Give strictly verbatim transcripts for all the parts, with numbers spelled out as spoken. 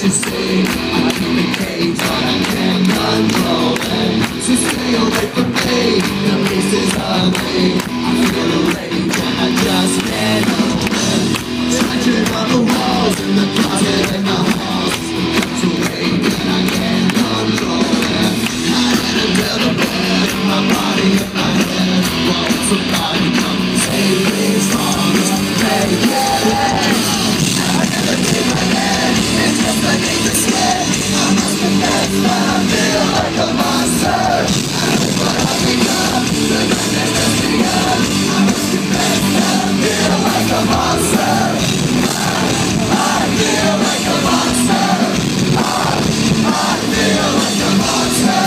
to see. I keep the cage, but I can't control it. So stay away from me, the pieces of me. I feel a rage and I just can't hold it. Touching on the walls in the closet and the halls. Becomes a rage and I can't control it. Hiding under the bed, my body and my head. Won't somebody come save me from this pain? I never keep my head, it's just beneath the skin. I must confess that I feel like a monster. I know what I've become, the madness has begun. I must confess that I feel like a monster. I, I feel like a monster. I, I feel like a monster.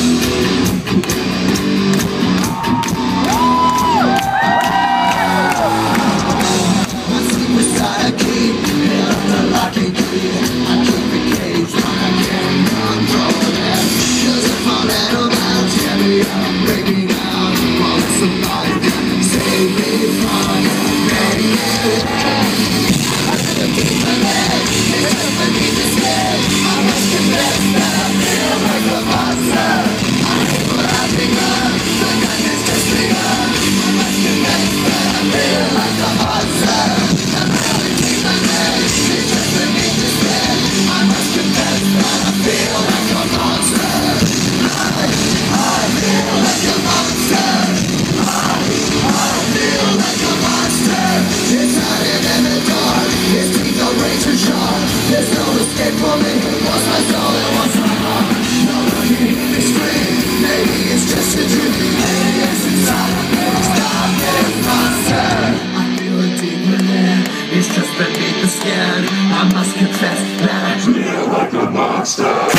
My secret side I keep, hit up the lock and key. I keep the cage, but I can't control it. Cause if I let them out, tear me up, break me down. Won't somebody save me from it? I never keep my head, it's just beneath the skin. I must confess that I feel like a monster. I hate what I've become, the madness just begun. I must confess that I feel like a monster. I never keep my head, it's just beneath the skin. I must confess that I feel like a monster. I, I feel like a monster. I, I feel like a monster. It's hiding in the dark, its teeth are razor sharp. There's no escape for me, what's my soul and what's my heart? No one can hear me scream, maybe it's just a dream. Maybe it's inside of me, stop this monster. I feel it deep within, it's just beneath the skin. I must confess that I feel like a monster.